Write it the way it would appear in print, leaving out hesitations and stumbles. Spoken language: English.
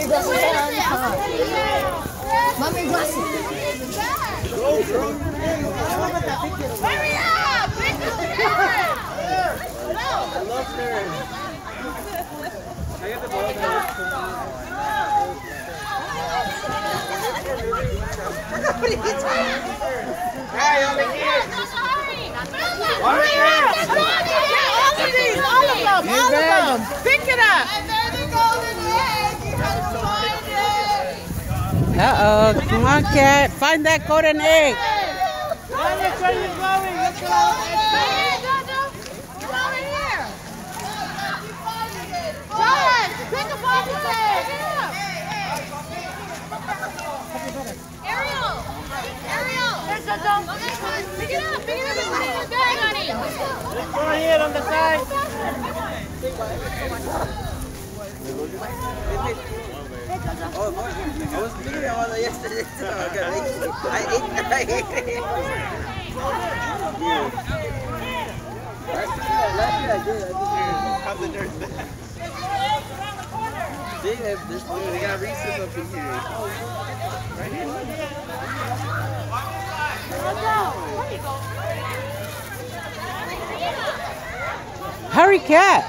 Mommy glasses. Hurry up! Pick the carrot! I love carrots. I get the ball. Hey, over here! Hurry up! All of these! All of them! All of them! Pick it up! And then the golden egg! You have to find it! Uh-oh. Come on, cat. Find that golden egg. Where are you going? Let's go. Come over here! John! Pick up all the eggs! Ariel! Ariel! There's a dump! Pick it up! Pick it up and put it in the bag, honey! Let's go ahead on the side. Oh, I was thinking about that yesterday too. I ate it. I did. How's the dirt? See, they got Reese's up in here. Right here. Hurry, cat.